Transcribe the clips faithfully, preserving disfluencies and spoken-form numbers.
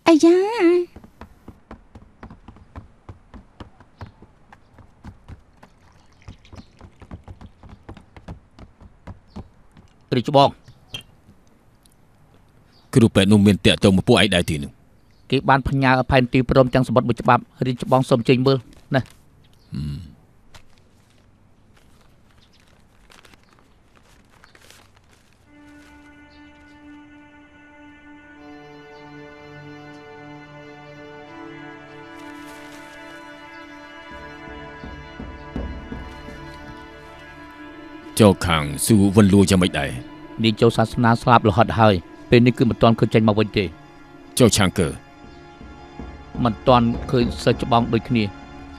អាយ៉ាគ្រូច្បងគ្រូពេទ្យនោះមានតាក់ទងមកពួកឯងដែរទីនោះគេបានផ្ញើផែនទីព្រមទាំងសម្បត្តិមួយច្បាប់រាជច្បងសូមចេញមើលណាចូលខាងស៊ូវិនលួយ៉ាងម៉េចដែរនាងចូលសាសនាស្លាប់រហត់ហើយពេលនេះគឺមិនទាន់ឃើញចេញមកវិញទេចូលឆាងកើមិនទាន់ឃើញសិស្សច្បងដូចគ្នា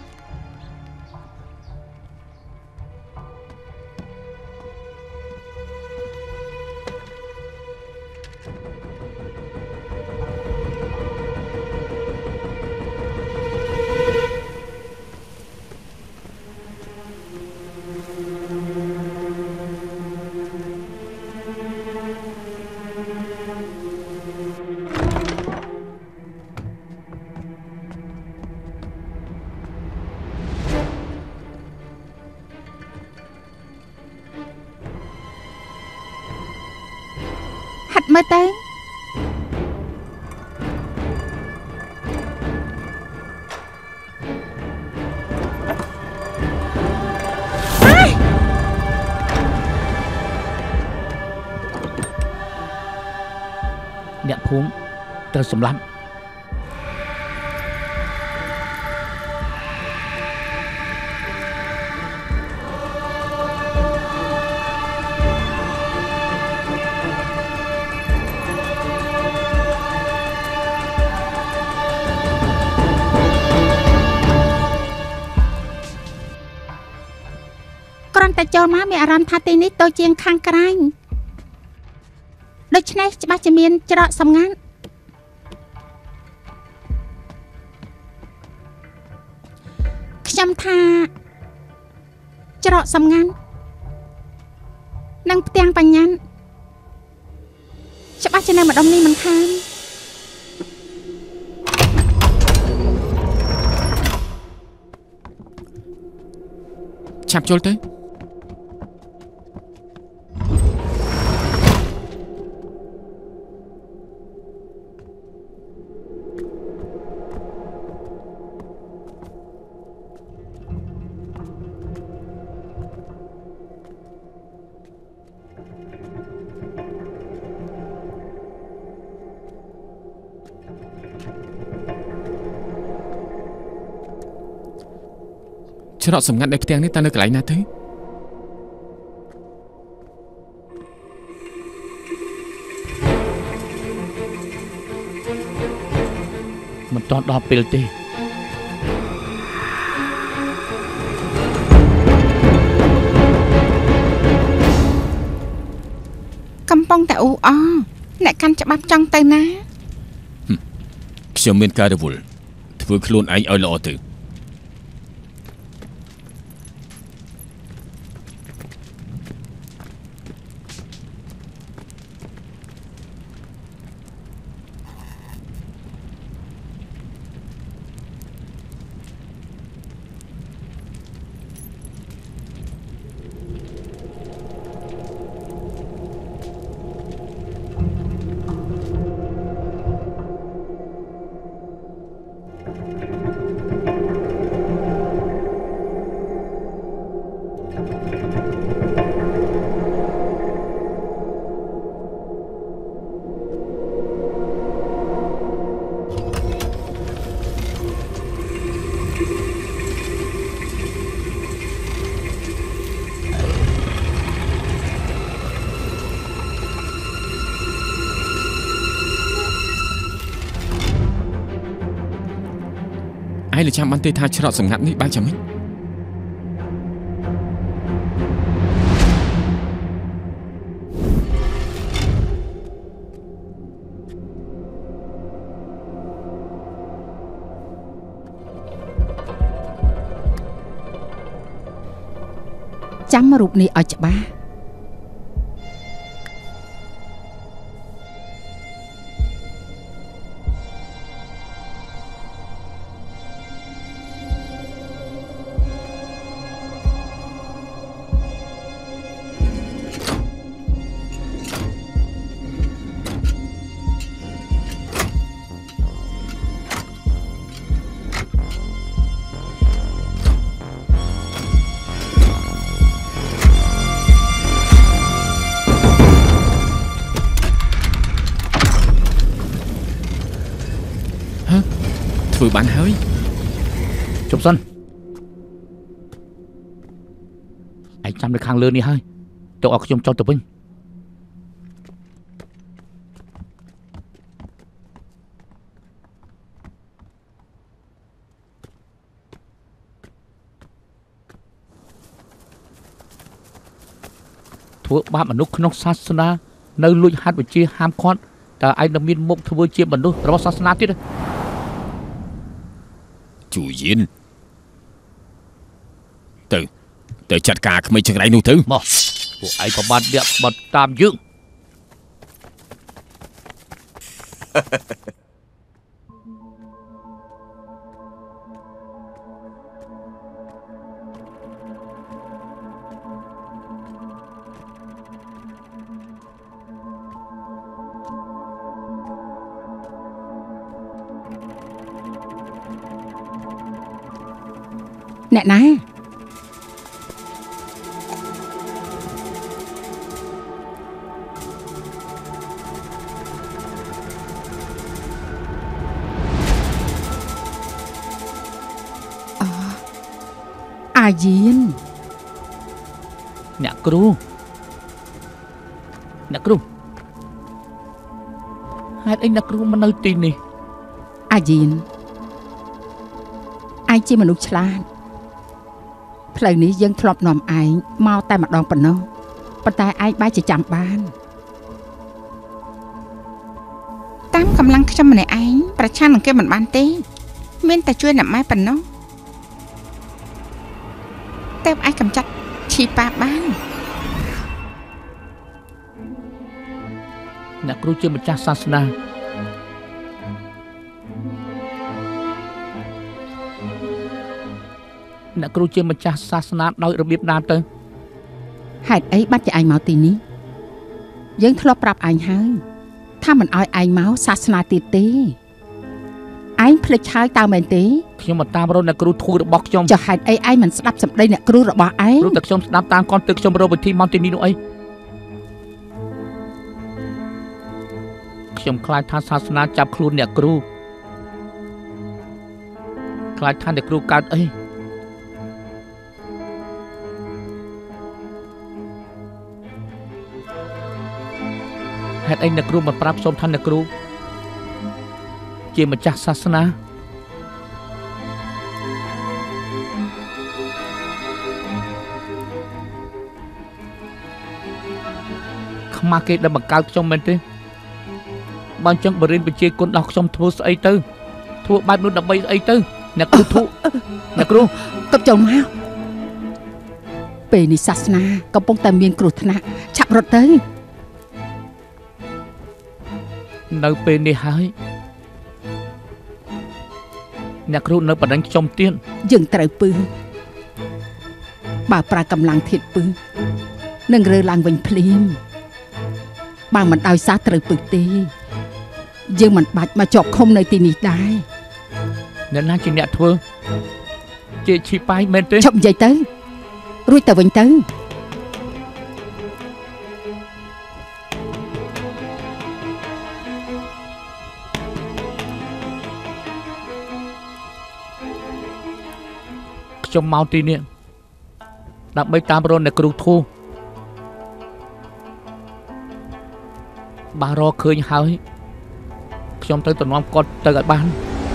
មើលទៅអ្នកភូមិត្រូវសម្លាប់តែចូលមកមានអារម្មណ៍ថាទីនេះតូចជាងខាងក្រៅដូច្នេះច្បាស់ជាមានច្រកសម្ងាត់ខ្ញុំថាច្រកសម្ងាត់និងផ្ទាំងបញ្ញាច្បាស់ជានៅម្ដុំនេះមិនខានឆាប់ចូលទៅច្រកសម្ងាត់នៃផ្ទាំងនេះតើនៅកន្លែងណាទៅមិនទាន់ដល់ពេលទេកំពុងតែអ៊ូអអ្នកកាន់ច្បាប់ចង់ទៅណាខ្ញុំមានការរវល់ធ្វើខ្លួនឯងឲ្យល្អទៅឯងលើចាំបានទេថាច្រកសម្ងាត់នេះបែរយ៉ាងម៉េចចាំរូបនេះឲ្យច្បាស់ធ្វើបានហើយជប់សិនឯងចាំនៅខាងលើនេះហើយទៅឲ្យខ្ញុំចុះទៅវិញធ្វើបាបមនុស្សក្នុងសាសនានៅលួចហាត់វិជាហាមឃាត់តើឯងនឹងមានមុខធ្វើជាមនុស្សរបស់សាសនាទៀតជូយិនទៅទៅចាត់ការក្មេងចង្រៃនោះទៅមកពួកឯងប្រមាថអ្នកបាត់តាមយើងអ្នកណាអាយៀនអ្នកគ្រូអ្នកគ្រូហេតុអីអ្នកគ្រូមកនៅទីនេះអាយៀនឯងជាមនុស្សឆ្លាតផ្លូវនេះយើងធ្លាប់នាំឯងមកតែម្ដងប៉ុណ្ណោះប៉ុន្តែឯងបែរជាចាំបានតាមកម្លាំងខ្ញុំម្នាក់ឯងប្រឆាំងនឹងគេមិនបានទេមានតែជួយអ្នកម៉ែប៉ុណ្ណោះតែឯងកំចាត់ឈីប៉ាបានអ្នកគ្រូជាម្ចាស់សាសនាអ្នកគ្រូជាម្ចាស់សាសនាដោយរបៀបណាទៅហេតុអីបាត់ជាឯងមកទីនេះយើងធ្លាប់ប្រាប់ឯងហើយថាមិនឲ្យឯងមកសាសនាទៀតទេឯងភ្លេចហើយតើមែនទេខ្ញុំមកតាមរកអ្នកគ្រូធូររបស់ខ្ញុំចុះហេតុអីឯងមិនស្ដាប់សម្ដីអ្នកគ្រូរបស់ឯងគ្រូតែខ្ញុំស្ដាប់តាមគាត់ទើបខ្ញុំរកវិធីមកទីនេះនោះអីខ្ញុំខ្លាចថាសាសនាចាប់ខ្លួនអ្នកគ្រូខ្លាចថាអ្នកគ្រូកើតអីហេតុអីអ្នកគ្រូមកប្រាប់សូមថាអ្នកគ្រូជាម្ចាស់សាសនាខ្មាស់គេដែលបង្កើតខ្ញុំមែនទេបើអញ្ចឹងបរិញ្ញាបត្រគុណដល់ខ្ញុំធ្វើស្អីទៅធ្វើបែបនោះដើម្បីស្អីទៅអ្នកគ្រូធុអ្នកគ្រូកុំចូលមកពេលនេះសាសនាកំពុងតែមានគ្រោះថ្នាក់ឆាប់រត់ទៅនៅពេលនេះហើយអ្នកគ្រូនៅបណ្ដឹងខ្ញុំទៀតយើងត្រូវពឹងបើប្រើកម្លាំងធាតុពឹងនឹងរើឡើងវិញភ្លាមបើមិនដោយសារត្រូវពឹងទេយើងមិនបាច់មកជាប់ឃុំនៅទីនេះដែរអ្នកណាជាអ្នកធ្វើជាឈីប៉ៃមែនទេឈប់និយាយទៅរួចទៅវិញទៅខ្ញុំមកទីនេះដើម្បីតាមរកអ្នកគ្រូធូបាទរកឃើញហើយខ្ញុំទៅទៅនាំគាត់ទៅឲ្យបាន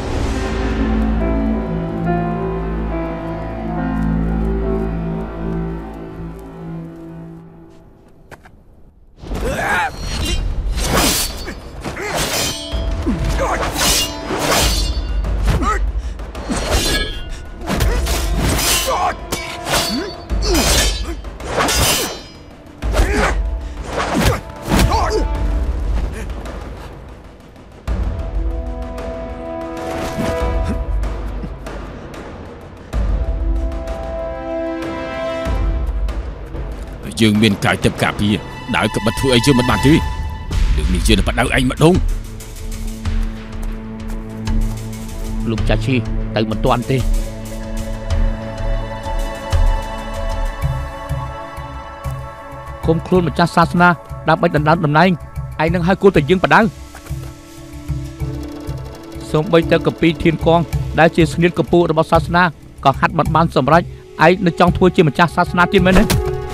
យើងមានកាយទឹកកាពីដើរក្បិតធ្វើអីយើងមិនបានទេរឿងនេះយើងបដៅឯងម្ដងលោកចាឈីទៅមិនទាន់ទេគុំខ្លួនម្ចាស់សាសនាដើម្បីដណ្ដើមតំណែងឯងនឹងឲ្យគួរតែយើងបដៅសសូម្បីតែកពីធានកងដែលជាស្នៀតកពូរបស់សាសនាក៏ហាត់មិនបានសម្រេចឯងនៅចង់ធ្វើជាម្ចាស់សាសនាទៀតមែនទេ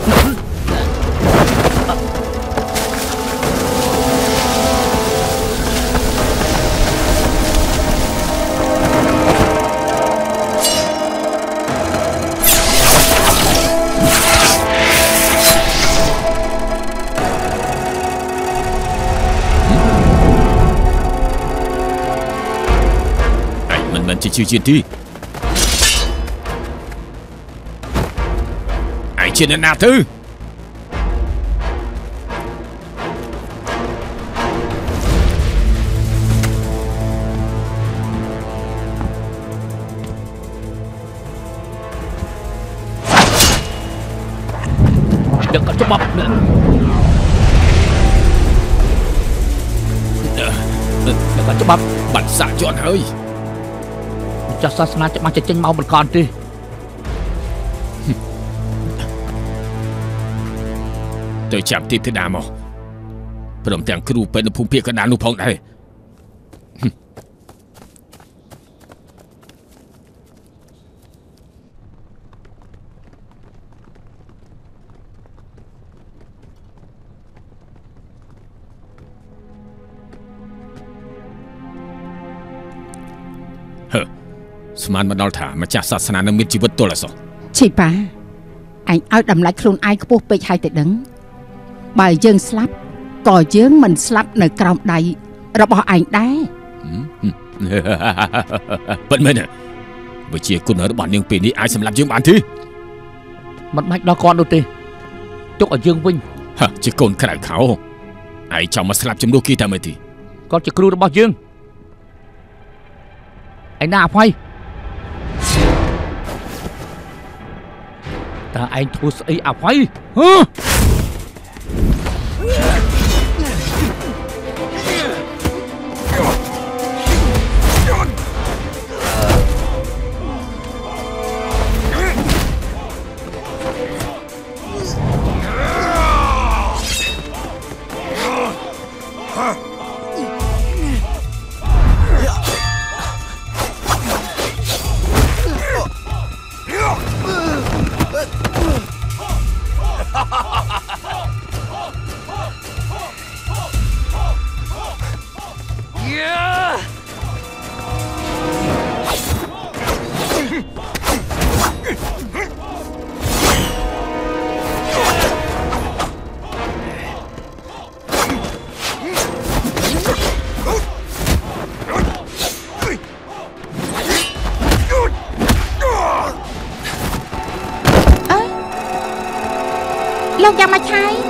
ជាជឿជាទីឯជាអ្នកណាទៅដឹងក៏ច្បាប់ដឹងក៏ច្បាប់បាត់សាក់ជាន់ហើយចាស់សាសនាច្បាស់ចេញមកមិនខនទេទៅចាប់ទីធីតាមកព្រមទាំងគ្រូពេទ្យនៅភូមិភាគកណ្ដាលនោះផងដែរស្មានមកដល់ថាម្ចាស់សាសនានឹងមានជីវិតទល់អសោះឈីប៉ាឯងឲ្យតម្លៃខ្លួនឯងខ្ពស់ពេកហើយទៅដឹងបើយើងស្លាប់ក៏យើងមិនស្លាប់នៅក្រោមដៃរបស់ឯងដែរប៉ុន្មានវិជាគុណរបស់នាងពេលនេះអាចសម្លាប់យើងបានទេមិនបាច់ដល់គាត់នោះទេទុកឲ្យយើងវិញហ่ะជាកូនក្រៅខោឯងចង់មកស្លាប់ជំនួសគេតែមើលទីគាត់ជាគ្រូរបស់យើងឯណាអភ័យតើឯងធ្វើស្អីអភ័យហ៎លោកយ៉ាងមកឆៃ